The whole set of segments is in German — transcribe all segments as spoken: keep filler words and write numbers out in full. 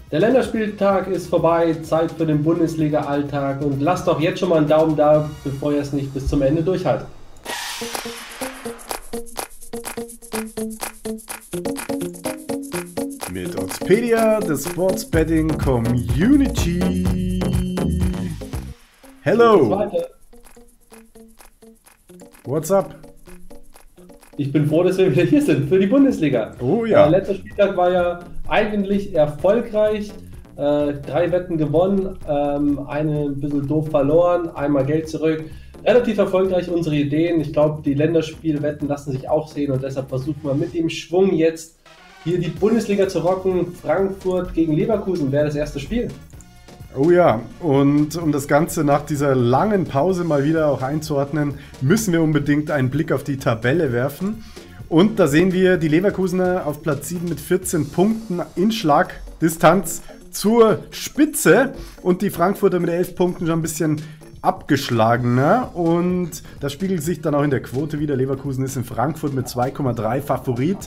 Der Länderspieltag ist vorbei, Zeit für den Bundesliga-Alltag und lasst doch jetzt schon mal einen Daumen da, bevor ihr es nicht bis zum Ende durchhaltet. Mit Oddspedia, the Sports Betting Community. Hello. What's up? Ich bin froh, dass wir wieder hier sind für die Bundesliga. Oh ja. Äh, letzter Spieltag war ja eigentlich erfolgreich. Äh, drei Wetten gewonnen, ähm, eine ein bisschen doof verloren, einmal Geld zurück. Relativ erfolgreich unsere Ideen. Ich glaube, die Länderspielwetten lassen sich auch sehen und deshalb versuchen wir mit dem Schwung jetzt hier die Bundesliga zu rocken. Frankfurt gegen Leverkusen wäre das erste Spiel. Oh ja, und um das Ganze nach dieser langen Pause mal wieder auch einzuordnen, müssen wir unbedingt einen Blick auf die Tabelle werfen. Und da sehen wir die Leverkusener auf Platz sieben mit vierzehn Punkten in Schlagdistanz zur Spitze und die Frankfurter mit elf Punkten schon ein bisschen abgeschlagener. Und das spiegelt sich dann auch in der Quote wieder. Leverkusen ist in Frankfurt mit zwei Komma drei Favorit.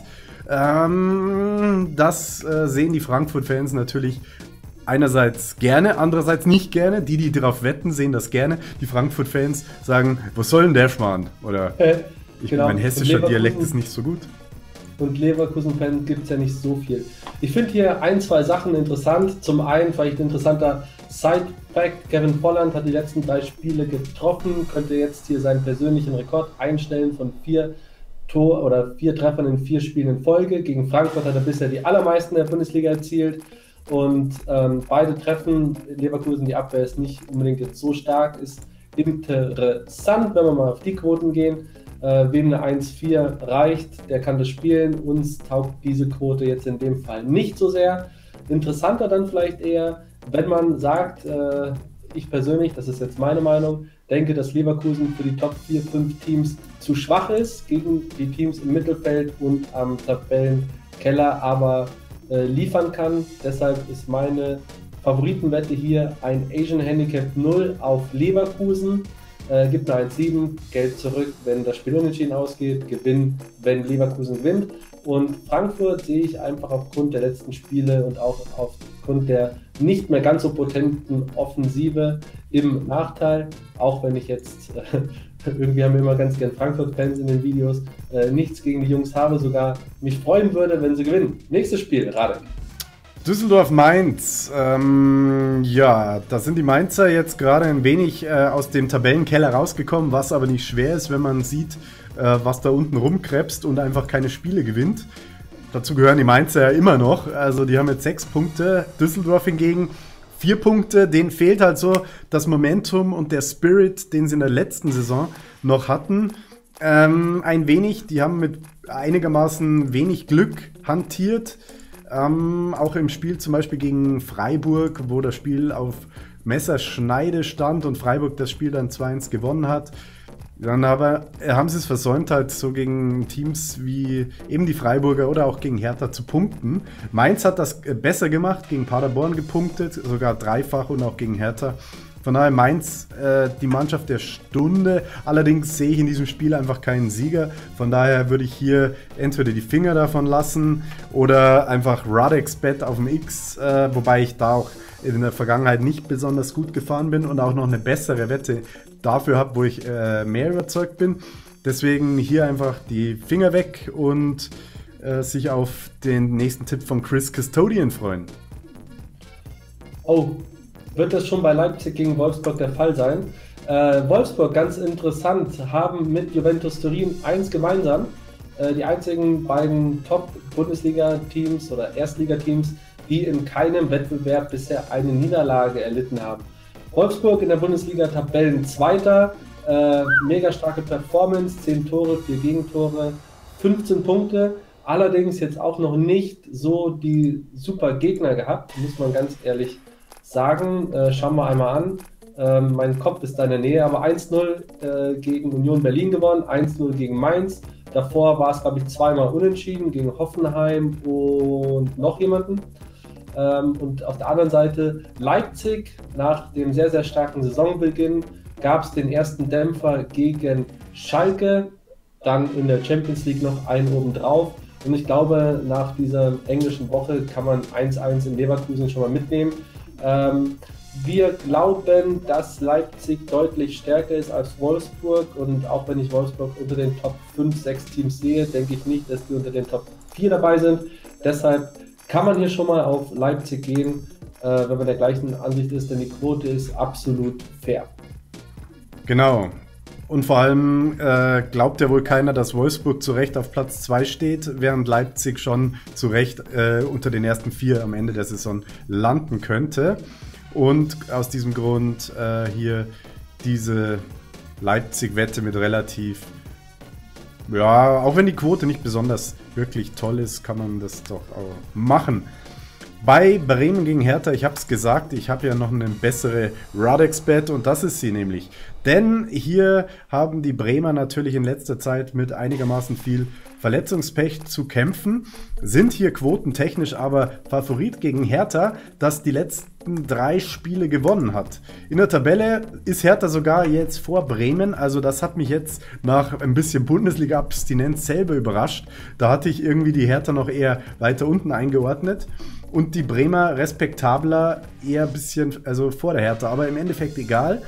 Ähm, das äh, sehen die Frankfurt-Fans natürlich einerseits gerne, andererseits nicht gerne. Die, die darauf wetten, sehen das gerne. Die Frankfurt-Fans sagen, was soll denn der Schmarrn? Oder Äh, ich, genau. mein hessischer Leverkusen- Dialekt ist nicht so gut. Und Leverkusen-Fans gibt es ja nicht so viel. Ich finde hier ein, zwei Sachen interessant. Zum einen vielleicht ein interessanter Side-Fact. Kevin Volland hat die letzten drei Spiele getroffen, könnte jetzt hier seinen persönlichen Rekord einstellen von vier Tor oder vier Treffern in vier Spielen in Folge. Gegen Frankfurt hat er bisher die allermeisten der Bundesliga erzielt. Und ähm, beide Treffen, Leverkusen, die Abwehr ist nicht unbedingt jetzt so stark, ist interessant, wenn wir mal auf die Quoten gehen. Äh, wem eine eins vier reicht, der kann das spielen. Uns taugt diese Quote jetzt in dem Fall nicht so sehr. Interessanter dann vielleicht eher, wenn man sagt, äh, ich persönlich, das ist jetzt meine Meinung, denke, dass Leverkusen für die Top vier, fünf Teams zu schwach ist gegen die Teams im Mittelfeld und am Tabellenkeller, aber äh, liefern kann. Deshalb ist meine Favoritenwette hier ein Asian Handicap null auf Leverkusen. Äh, gibt eine eins sieben, Geld zurück, wenn das Spiel unentschieden ausgeht, Gewinn, wenn Leverkusen gewinnt. Und Frankfurt sehe ich einfach aufgrund der letzten Spiele und auch aufgrund der nicht mehr ganz so potenten Offensive im Nachteil, auch wenn ich jetzt, äh, irgendwie haben wir immer ganz gern Frankfurt-Fans in den Videos, äh, nichts gegen die Jungs habe, sogar mich freuen würde, wenn sie gewinnen. Nächstes Spiel, Radek. Düsseldorf-Mainz, ähm, ja, da sind die Mainzer jetzt gerade ein wenig äh, aus dem Tabellenkeller rausgekommen, was aber nicht schwer ist, wenn man sieht, äh, was da unten rumkrebst und einfach keine Spiele gewinnt. Dazu gehören die Mainzer ja immer noch, also die haben jetzt sechs Punkte, Düsseldorf hingegen vier Punkte, denen fehlt halt so das Momentum und der Spirit, den sie in der letzten Saison noch hatten. Ähm, ein wenig, die haben mit einigermaßen wenig Glück hantiert. Ähm, auch im Spiel zum Beispiel gegen Freiburg, wo das Spiel auf Messerschneide stand und Freiburg das Spiel dann zwei eins gewonnen hat. Dann aber äh, haben sie es versäumt, halt so gegen Teams wie eben die Freiburger oder auch gegen Hertha zu punkten. Mainz hat das äh, besser gemacht, gegen Paderborn gepunktet, sogar dreifach und auch gegen Hertha. Von daher Mainz äh, die Mannschaft der Stunde. Allerdings sehe ich in diesem Spiel einfach keinen Sieger. Von daher würde ich hier entweder die Finger davon lassen oder einfach Radek's Bet auf dem X, äh, wobei ich da auch in der Vergangenheit nicht besonders gut gefahren bin und auch noch eine bessere Wette dafür habe, wo ich äh, mehr überzeugt bin. Deswegen hier einfach die Finger weg und äh, sich auf den nächsten Tipp von Chris Custodian freuen. Oh, wird das schon bei Leipzig gegen Wolfsburg der Fall sein? Äh, Wolfsburg, ganz interessant, haben mit Juventus Turin eins gemeinsam. Äh, die einzigen beiden Top-Bundesliga-Teams oder Erstligateams, die in keinem Wettbewerb bisher eine Niederlage erlitten haben. Wolfsburg in der Bundesliga Tabellenzweiter, äh, mega starke Performance, zehn Tore, vier Gegentore, fünfzehn Punkte. Allerdings jetzt auch noch nicht so die super Gegner gehabt, muss man ganz ehrlich sagen. Äh, schauen wir einmal an. Ähm, mein Kopf ist da in der Nähe, aber eins null äh, gegen Union Berlin gewonnen, eins null gegen Mainz. Davor war es, glaube ich, zweimal unentschieden gegen Hoffenheim und noch jemanden. Ähm, und auf der anderen Seite Leipzig, nach dem sehr, sehr starken Saisonbeginn, gab es den ersten Dämpfer gegen Schalke, dann in der Champions League noch einen obendrauf. Und ich glaube, nach dieser englischen Woche kann man eins eins in Leverkusen schon mal mitnehmen. Ähm, wir glauben, dass Leipzig deutlich stärker ist als Wolfsburg. Und auch wenn ich Wolfsburg unter den Top fünf, sechs Teams sehe, denke ich nicht, dass die unter den Top vier dabei sind. Deshalb kann man hier schon mal auf Leipzig gehen, äh, wenn man der gleichen Ansicht ist, denn die Quote ist absolut fair. Genau. Und vor allem äh, glaubt ja wohl keiner, dass Wolfsburg zu Recht auf Platz zwei steht, während Leipzig schon zu Recht äh, unter den ersten vier am Ende der Saison landen könnte. Und aus diesem Grund äh, hier diese Leipzig-Wette mit relativ, ja, auch wenn die Quote nicht besonders wirklich toll ist, kann man das doch auch machen. Bei Bremen gegen Hertha, ich habe es gesagt, ich habe ja noch eine bessere Radex-Bet und das ist sie nämlich. Denn hier haben die Bremer natürlich in letzter Zeit mit einigermaßen viel Verletzungspech zu kämpfen, sind hier quotentechnisch aber Favorit gegen Hertha, das die letzten drei Spiele gewonnen hat. In der Tabelle ist Hertha sogar jetzt vor Bremen, also das hat mich jetzt nach ein bisschen Bundesliga-Abstinenz selber überrascht. Da hatte ich irgendwie die Hertha noch eher weiter unten eingeordnet. Und die Bremer respektabler eher ein bisschen, also vor der Hertha, aber im Endeffekt egal.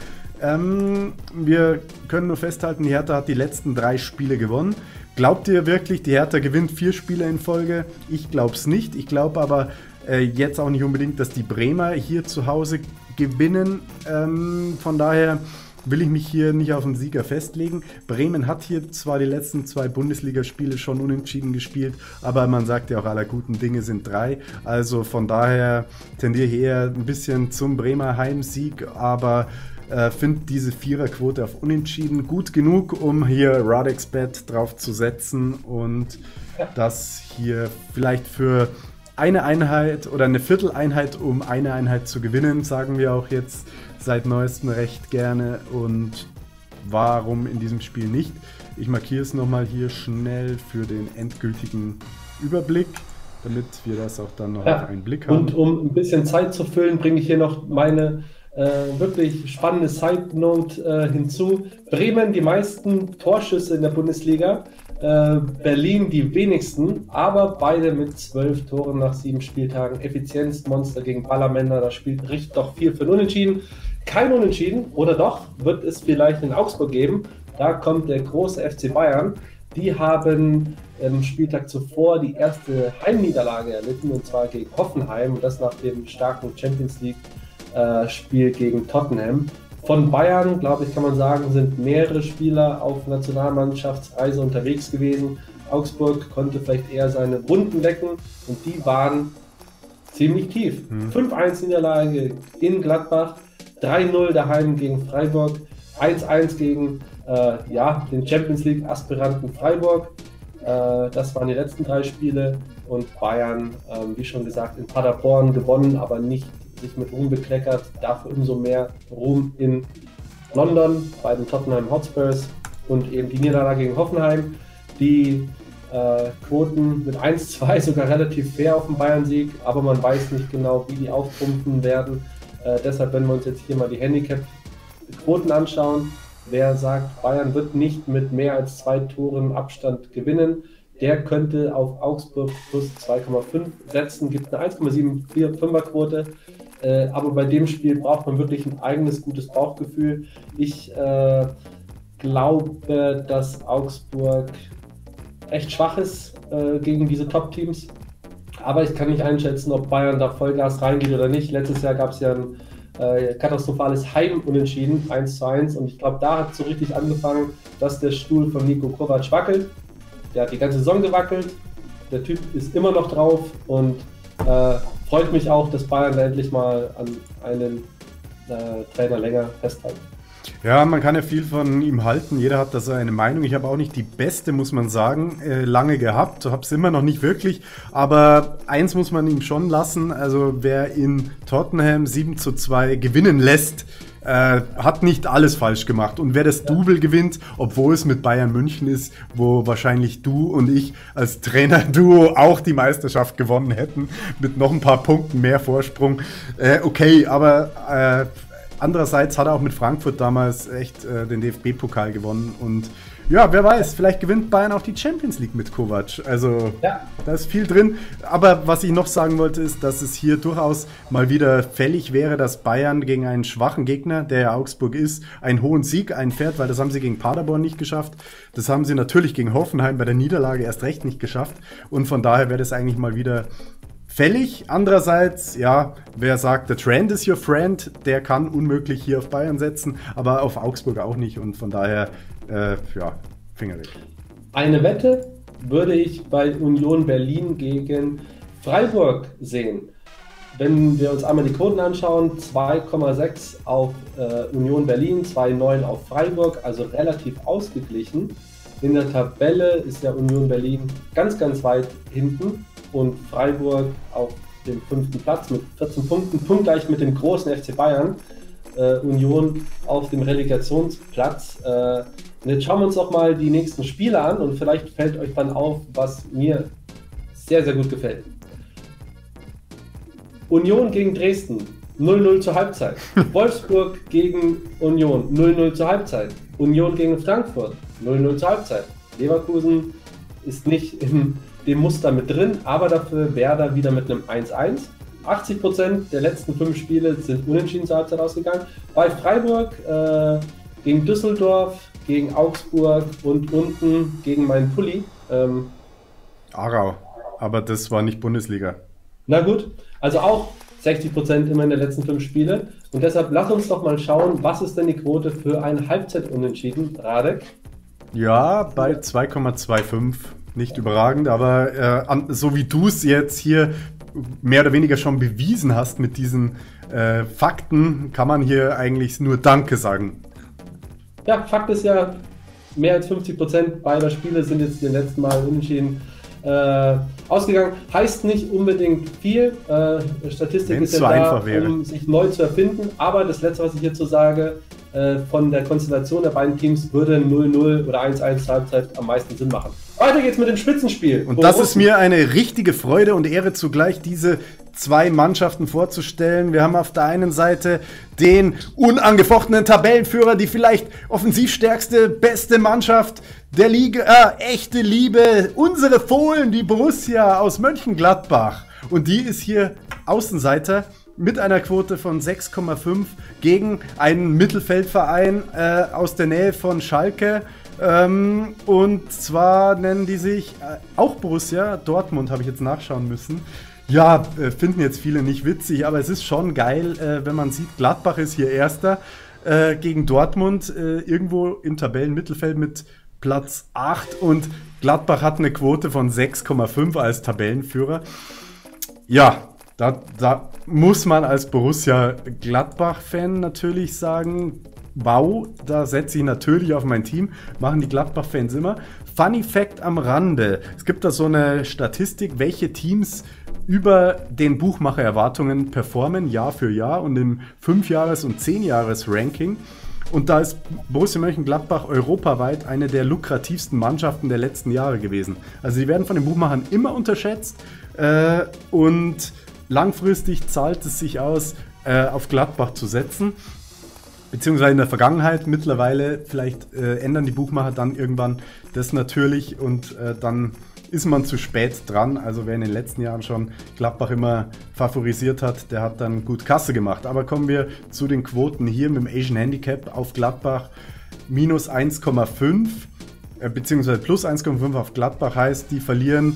Ähm, wir können nur festhalten, die Hertha hat die letzten drei Spiele gewonnen. Glaubt ihr wirklich, die Hertha gewinnt vier Spiele in Folge? Ich glaube es nicht. Ich glaube aber äh, jetzt auch nicht unbedingt, dass die Bremer hier zu Hause gewinnen. Ähm, von daher will ich mich hier nicht auf den Sieger festlegen. Bremen hat hier zwar die letzten zwei Bundesligaspiele schon unentschieden gespielt, aber man sagt ja auch, aller guten Dinge sind drei. Also von daher tendiere ich eher ein bisschen zum Bremer Heimsieg, aber äh, finde diese Viererquote auf Unentschieden gut genug, um hier Radex-Bet drauf zu setzen und das hier vielleicht für eine Einheit oder eine Vierteleinheit, um eine Einheit zu gewinnen, sagen wir auch jetzt seit neuestem recht gerne. Und warum in diesem Spiel nicht? Ich markiere es nochmal hier schnell für den endgültigen Überblick, damit wir das auch dann noch ja, auf einen Blick haben. Und um ein bisschen Zeit zu füllen, bringe ich hier noch meine äh, wirklich spannende Side-Note äh, hinzu. Bremen die meisten Torschüsse in der Bundesliga, äh, Berlin die wenigsten, aber beide mit zwölf Toren nach sieben Spieltagen. Effizienzmonster gegen Ballermänner, das spielt richtig doch viel für ein Unentschieden. Kein Unentschieden, oder doch, wird es vielleicht in Augsburg geben. Da kommt der große F C Bayern. Die haben am Spieltag zuvor die erste Heimniederlage erlitten, und zwar gegen Hoffenheim, und das nach dem starken Champions League-Spiel äh, gegen Tottenham. Von Bayern, glaube ich, kann man sagen, sind mehrere Spieler auf Nationalmannschaftsreise unterwegs gewesen. Augsburg konnte vielleicht eher seine Wunden lecken, und die waren ziemlich tief. Hm. fünf eins Niederlage in Gladbach, drei null daheim gegen Freiburg, eins eins gegen äh, ja, den Champions League-Aspiranten Freiburg. Äh, das waren die letzten drei Spiele, und Bayern, äh, wie schon gesagt, in Paderborn gewonnen, aber nicht sich mit Ruhm bekleckert. Dafür umso mehr Ruhm in London bei den Tottenham Hotspurs und eben die Niederlage gegen Hoffenheim. Die äh, Quoten mit eins zwei sogar relativ fair auf den Bayern-Sieg, aber man weiß nicht genau, wie die auftrumpfen werden. Äh, deshalb, wenn wir uns jetzt hier mal die Handicap-Quoten anschauen, wer sagt, Bayern wird nicht mit mehr als zwei Toren Abstand gewinnen, der könnte auf Augsburg plus zwei Komma fünf setzen, gibt eine eins Komma fünfundsiebziger Quote. Äh, aber bei dem Spiel braucht man wirklich ein eigenes gutes Bauchgefühl. Ich äh, glaube, dass Augsburg echt schwach ist äh, gegen diese Top-Teams. Aber ich kann nicht einschätzen, ob Bayern da Vollgas reingeht oder nicht. Letztes Jahr gab es ja ein äh, katastrophales Heim-Unentschieden, eins zu eins. Und ich glaube, da hat es so richtig angefangen, dass der Stuhl von Niko Kovac wackelt. Der hat die ganze Saison gewackelt. Der Typ ist immer noch drauf. Und äh, freut mich auch, dass Bayern da endlich mal an einen äh, Trainer länger festhalten. Ja, man kann ja viel von ihm halten, jeder hat da seine Meinung. Ich habe auch nicht die beste, muss man sagen, äh, lange gehabt, habe es immer noch nicht wirklich, aber eins muss man ihm schon lassen, also wer in Tottenham sieben zu zwei gewinnen lässt, äh, hat nicht alles falsch gemacht. Und wer das Double gewinnt, obwohl es mit Bayern München ist, wo wahrscheinlich du und ich als Trainer-Duo auch die Meisterschaft gewonnen hätten, mit noch ein paar Punkten mehr Vorsprung, äh, okay, aber äh, andererseits hat er auch mit Frankfurt damals echt äh, den D F B-Pokal gewonnen und Ja, wer weiß, vielleicht gewinnt Bayern auch die Champions League mit Kovac. Also, ja. Da ist viel drin. Aber was ich noch sagen wollte, ist, dass es hier durchaus mal wieder fällig wäre, dass Bayern gegen einen schwachen Gegner, der ja Augsburg ist, einen hohen Sieg einfährt, weil das haben sie gegen Paderborn nicht geschafft. Das haben sie natürlich gegen Hoffenheim bei der Niederlage erst recht nicht geschafft. Und von daher wäre das eigentlich mal wieder fällig. Andererseits, ja, wer sagt, der Trend is your friend, der kann unmöglich hier auf Bayern setzen, aber auf Augsburg auch nicht. Und von daher, äh, ja, Finger weg. Eine Wette würde ich bei Union Berlin gegen Freiburg sehen. Wenn wir uns einmal die Quoten anschauen, zwei Komma sechs auf äh, Union Berlin, zwei Komma neun auf Freiburg, also relativ ausgeglichen. In der Tabelle ist ja Union Berlin ganz, ganz weit hinten und Freiburg auf dem fünften Platz mit vierzehn Punkten, punktgleich mit dem großen F C Bayern. Äh, Union auf dem Relegationsplatz. Äh, und jetzt schauen wir uns doch mal die nächsten Spiele an und vielleicht fällt euch dann auf, was mir sehr, sehr gut gefällt. Union gegen Dresden, null null zur Halbzeit. Wolfsburg gegen Union, null null zur Halbzeit. Union gegen Frankfurt, null null zur Halbzeit. Leverkusen ist nicht in dem Muster mit drin, aber dafür Werder wieder mit einem eins eins. achtzig Prozent der letzten fünf Spiele sind unentschieden zur Halbzeit ausgegangen. Bei Freiburg äh, gegen Düsseldorf, gegen Augsburg und unten gegen meinen Pulli. Ähm, Aarau, aber das war nicht Bundesliga. Na gut, also auch sechzig Prozent immer in den letzten fünf Spiele. Und deshalb lass uns doch mal schauen, was ist denn die Quote für ein Halbzeit-Unentschieden, Radek? Ja, bei zwei Komma fünfundzwanzig. Nicht überragend, aber äh, an, so wie du es jetzt hier mehr oder weniger schon bewiesen hast mit diesen äh, Fakten, kann man hier eigentlich nur Danke sagen. Ja, Fakt ist ja, mehr als fünfzig Prozent beider Spiele sind jetzt in den letzten Mal unentschieden äh, ausgegangen. Heißt nicht unbedingt viel. Äh, Statistik Wenn's ist ja so da, einfach wäre. um sich neu zu erfinden. Aber das Letzte, was ich hierzu sage, äh, von der Konstellation der beiden Teams würde null null oder eins eins zur Halbzeit am meisten Sinn machen. Weiter geht's mit dem Spitzenspiel. Und das ist mir eine richtige Freude und Ehre zugleich, diese zwei Mannschaften vorzustellen. Wir haben auf der einen Seite den unangefochtenen Tabellenführer, die vielleicht offensivstärkste, beste Mannschaft der Liga, äh, echte Liebe, unsere Fohlen, die Borussia aus Mönchengladbach. Und die ist hier Außenseiter mit einer Quote von sechs Komma fünf gegen einen Mittelfeldverein äh, aus der Nähe von Schalke. Ähm, und zwar nennen die sich äh, auch Borussia Dortmund, habe ich jetzt nachschauen müssen. Ja, äh, finden jetzt viele nicht witzig, aber es ist schon geil, äh, wenn man sieht, Gladbach ist hier Erster äh, gegen Dortmund, äh, irgendwo im Tabellenmittelfeld mit Platz acht und Gladbach hat eine Quote von sechs Komma fünf als Tabellenführer. Ja, da, da muss man als Borussia Gladbach-Fan natürlich sagen, wow, da setze ich natürlich auf mein Team, machen die Gladbach-Fans immer. Funny Fact am Rande, es gibt da so eine Statistik, welche Teams über den Buchmacher-Erwartungen performen, Jahr für Jahr und im fünf-Jahres- und zehn-Jahres-Ranking. Und da ist Borussia Mönchengladbach europaweit eine der lukrativsten Mannschaften der letzten Jahre gewesen. Also sie werden von den Buchmachern immer unterschätzt äh, und langfristig zahlt es sich aus, äh, auf Gladbach zu setzen. Beziehungsweise in der Vergangenheit, mittlerweile, vielleicht äh, ändern die Buchmacher dann irgendwann das natürlich und äh, dann ist man zu spät dran. Also wer in den letzten Jahren schon Gladbach immer favorisiert hat, der hat dann gut Kasse gemacht. Aber kommen wir zu den Quoten hier mit dem Asian Handicap auf Gladbach minus eins Komma fünf, äh, beziehungsweise plus eins Komma fünf auf Gladbach heißt, die verlieren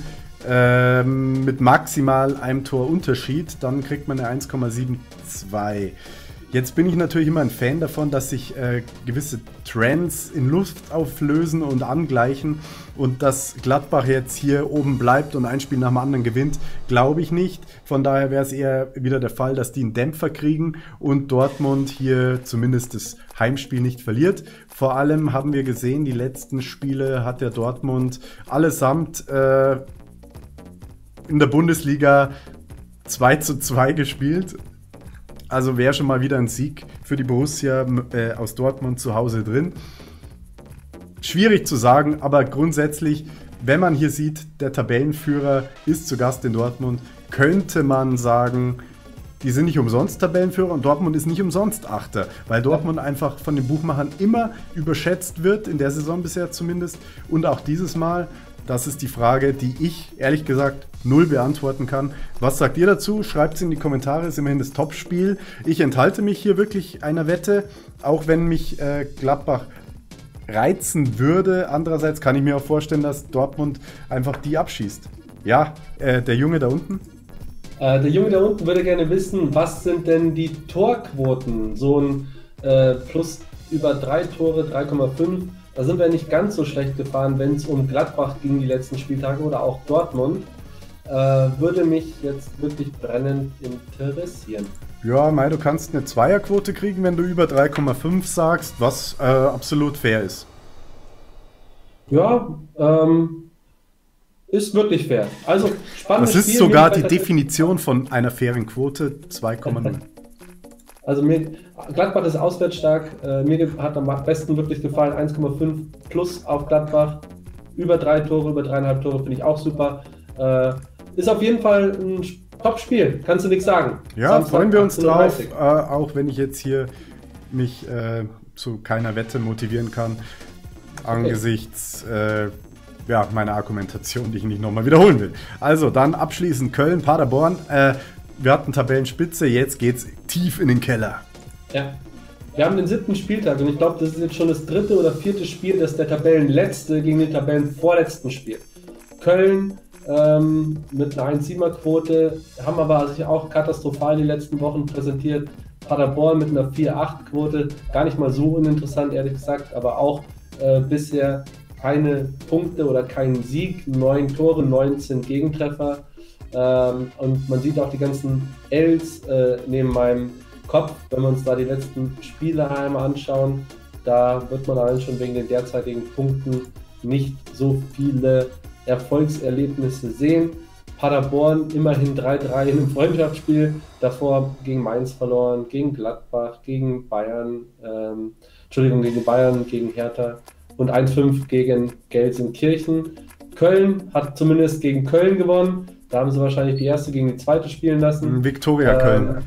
ähm, mit maximal einem Tor Unterschied, dann kriegt man eine eins Komma zweiundsiebzig. Jetzt bin ich natürlich immer ein Fan davon, dass sich äh, gewisse Trends in Luft auflösen und angleichen und dass Gladbach jetzt hier oben bleibt und ein Spiel nach dem anderen gewinnt, glaube ich nicht. Von daher wäre es eher wieder der Fall, dass die einen Dämpfer kriegen und Dortmund hier zumindest das Heimspiel nicht verliert. Vor allem haben wir gesehen, die letzten Spiele hat der Dortmund allesamt äh, in der Bundesliga zwei zu zwei gespielt. Also wäre schon mal wieder ein Sieg für die Borussia äh, aus Dortmund zu Hause drin. Schwierig zu sagen, aber grundsätzlich, wenn man hier sieht, der Tabellenführer ist zu Gast in Dortmund, könnte man sagen, die sind nicht umsonst Tabellenführer und Dortmund ist nicht umsonst Achter, weil Dortmund einfach von den Buchmachern immer überschätzt wird, in der Saison bisher zumindest und auch dieses Mal. Das ist die Frage, die ich ehrlich gesagt null beantworten kann. Was sagt ihr dazu? Schreibt es in die Kommentare, ist immerhin das Topspiel. Ich enthalte mich hier wirklich einer Wette, auch wenn mich äh, Gladbach reizen würde. Andererseits kann ich mir auch vorstellen, dass Dortmund einfach die abschießt. Ja, äh, der Junge da unten? Äh, der Junge da unten würde gerne wissen, was sind denn die Torquoten? So ein äh, plus über drei Tore, drei Komma fünf. Da sind wir nicht ganz so schlecht gefahren, wenn es um Gladbach ging die letzten Spieltage oder auch Dortmund. Äh, würde mich jetzt wirklich brennend interessieren. Ja, Mai, du kannst eine Zweierquote kriegen, wenn du über drei Komma fünf sagst, was äh, absolut fair ist. Ja, ähm, ist wirklich fair. Also spannendes Das ist Spiel, sogar die Definition von einer fairen Quote, zwei Komma null. Also mir, Gladbach ist auswärts stark, äh, mir hat am besten wirklich gefallen, eins Komma fünf plus auf Gladbach, über drei Tore, über dreieinhalb Tore finde ich auch super. Äh, ist auf jeden Fall ein Top-Spiel, kannst du nichts sagen. Ja, Samstag, freuen wir uns drauf, achtzehn Uhr äh, dreißig. auch wenn ich jetzt hier mich äh, zu keiner Wette motivieren kann, angesichts äh, ja, meiner Argumentation, die ich nicht nochmal wiederholen will. Also dann abschließend Köln, Paderborn. Äh, wir hatten Tabellenspitze, jetzt geht's tief in den Keller. Ja. Wir haben den siebten Spieltag und ich glaube, das ist jetzt schon das dritte oder vierte Spiel, das der Tabellenletzte gegen den Tabellenvorletzten spielt. Köln ähm, mit einer eins Komma siebener Quote, haben aber sich auch katastrophal die letzten Wochen präsentiert. Paderborn mit einer vier Komma acht Quote, gar nicht mal so uninteressant, ehrlich gesagt, aber auch äh, bisher keine Punkte oder keinen Sieg, neun Tore, neunzehn Gegentreffer. Ähm, und man sieht auch die ganzen Ls äh, neben meinem Kopf, wenn wir uns da die letzten Spiele einmal anschauen. Da wird man allein schon wegen den derzeitigen Punkten nicht so viele Erfolgserlebnisse sehen. Paderborn immerhin drei drei in einem Freundschaftsspiel, davor gegen Mainz verloren, gegen Gladbach, gegen Bayern, ähm, Entschuldigung, gegen Bayern, gegen Hertha und eins fünf gegen Gelsenkirchen. Köln hat zumindest gegen Köln gewonnen. Da haben sie wahrscheinlich die erste gegen die zweite spielen lassen. Viktoria Ähm, Köln.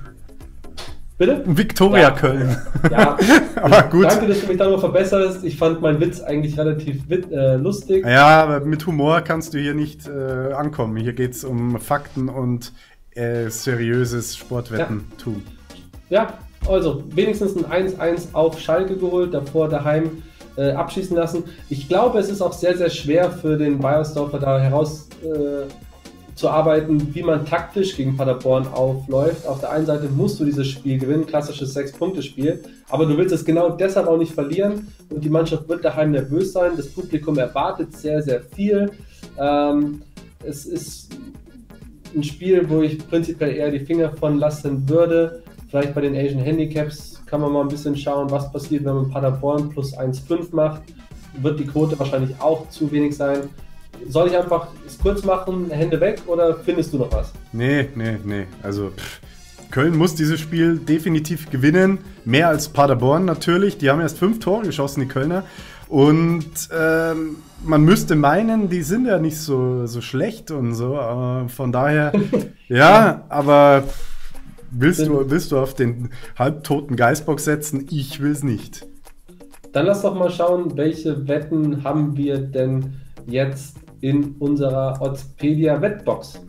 Bitte? Viktoria Ja. Köln. Ja, Aber gut. Danke, dass du mich darüber verbesserst. Ich fand meinen Witz eigentlich relativ wit äh, lustig. Ja, aber mit Humor kannst du hier nicht äh, ankommen. Hier geht es um Fakten und äh, seriöses Sportwettentum. Ja, also wenigstens ein eins eins auf Schalke geholt, davor daheim äh, abschießen lassen. Ich glaube, es ist auch sehr, sehr schwer für den Beiersdorfer da heraus äh, zu arbeiten, wie man taktisch gegen Paderborn aufläuft. Auf der einen Seite musst du dieses Spiel gewinnen, klassisches Sechs-Punkte-Spiel, aber du willst es genau deshalb auch nicht verlieren und die Mannschaft wird daheim nervös sein. Das Publikum erwartet sehr, sehr viel. Ähm, es ist ein Spiel, wo ich prinzipiell eher die Finger von lassen würde. Vielleicht bei den Asian Handicaps kann man mal ein bisschen schauen, was passiert, wenn man Paderborn plus eins Komma fünf macht. Wird die Quote wahrscheinlich auch zu wenig sein. Soll ich einfach es kurz machen, Hände weg, oder findest du noch was? Nee, nee, nee. Also pff, Köln muss dieses Spiel definitiv gewinnen. Mehr als Paderborn natürlich. Die haben erst fünf Tore geschossen, die Kölner. Und ähm, man müsste meinen, die sind ja nicht so, so schlecht und so. Aber von daher, ja, aber willst du, willst du auf den halbtoten Geistbock setzen? Ich will es nicht. Dann lass doch mal schauen, welche Wetten haben wir denn jetzt in unserer Oddspedia Wettbox.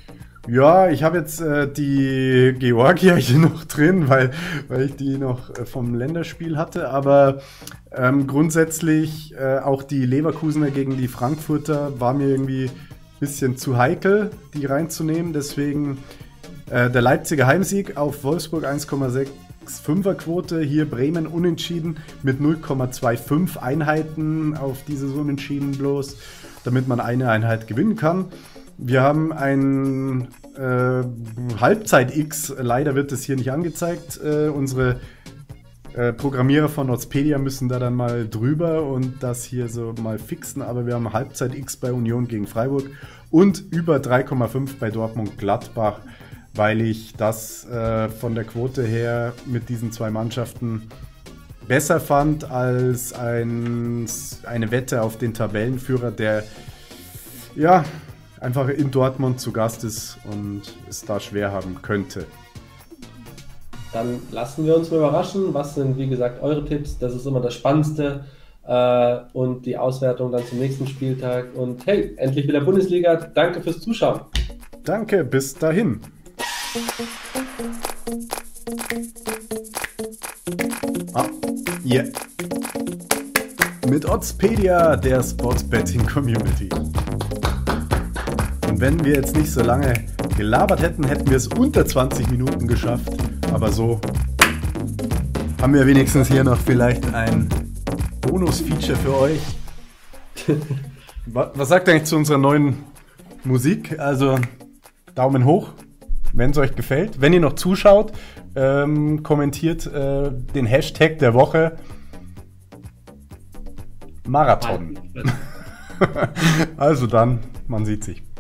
Ja, ich habe jetzt äh, die Georgier hier noch drin, weil, weil ich die noch äh, vom Länderspiel hatte, aber ähm, grundsätzlich äh, auch die Leverkusener gegen die Frankfurter war mir irgendwie ein bisschen zu heikel, die reinzunehmen, deswegen äh, der Leipziger Heimsieg auf Wolfsburg eins Komma sechsundfünfer Quote, hier Bremen unentschieden mit null Komma fünfundzwanzig Einheiten auf dieses Unentschieden bloß, damit man eine Einheit gewinnen kann. Wir haben ein äh, Halbzeit-X, leider wird das hier nicht angezeigt. Äh, unsere äh, Programmierer von Oddspedia müssen da dann mal drüber und das hier so mal fixen, aber wir haben Halbzeit-X bei Union gegen Freiburg und über drei Komma fünf bei Dortmund Gladbach, weil ich das äh, von der Quote her mit diesen zwei Mannschaften besser fand als ein, eine Wette auf den Tabellenführer, der ja einfach in Dortmund zu Gast ist und es da schwer haben könnte. dann lassen wir uns mal überraschen. Was sind, wie gesagt, eure Tipps? Das ist immer das Spannendste. Äh, und die Auswertung dann zum nächsten Spieltag. Und hey, endlich wieder Bundesliga. Danke fürs Zuschauen. Danke, bis dahin. Ah, yeah. Mit Oddspedia, der Sportsbetting-Community. Und wenn wir jetzt nicht so lange gelabert hätten, hätten wir es unter zwanzig Minuten geschafft. Aber so haben wir wenigstens hier noch vielleicht ein Bonus-Feature für euch. Was sagt ihr eigentlich zu unserer neuen Musik? Also Daumen hoch, wenn es euch gefällt. Wenn ihr noch zuschaut, ähm, kommentiert äh, den Hashtag der Woche Marathon. Also dann, man sieht sich.